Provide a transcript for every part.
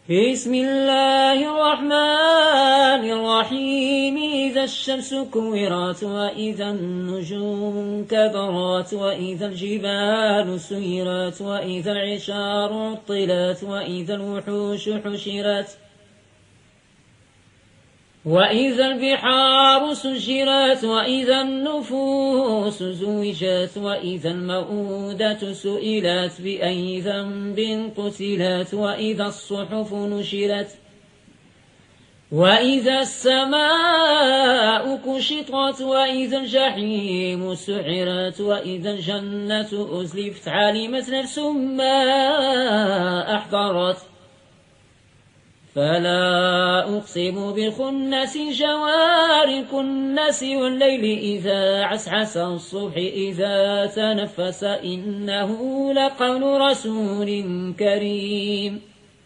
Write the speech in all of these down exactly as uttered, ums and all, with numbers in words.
بسم الله الرحمن الرحيم إذا الشمس كورت وإذا النجوم انكدرت وإذا الجبال سيرت وإذا العشار عطلت وإذا الوحوش حشرت وإذا البحار سجرت وإذا النفوس زوجت وإذا الموءودة سئلت بأي ذنب قتلت وإذا الصحف نشرت وإذا السماء كشطت وإذا الجحيم سعرت وإذا الجنة أزلفت علمت نفس ما أحضرت فلا أقسم بالخنس الجوار الكنس والليل إذا عسعس الصبح إذا تنفس إنه لقول رسول كريم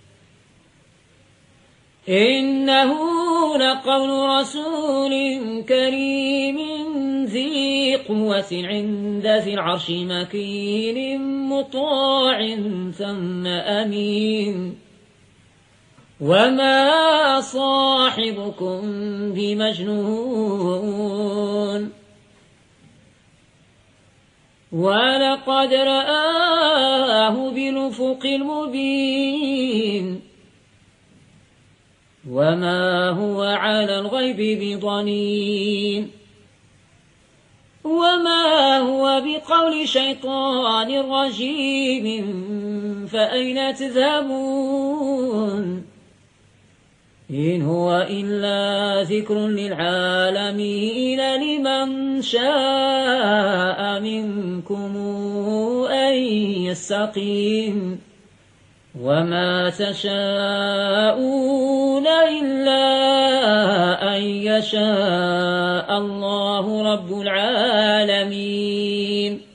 إنه لقول رسول كريم ذي قوة عند ذي العرش مكين مطاع ثم أمين وما صاحبكم بمجنون ولقد رآه بالأفق المبين وما هو على الغيب بضنين وما هو بقول شيطان رجيم فأين تذهبون إن هو إلا ذكر للعالمين لمن شاء منكم أن يستقيم وما تشاءون إلا أن يشاء الله رب العالمين.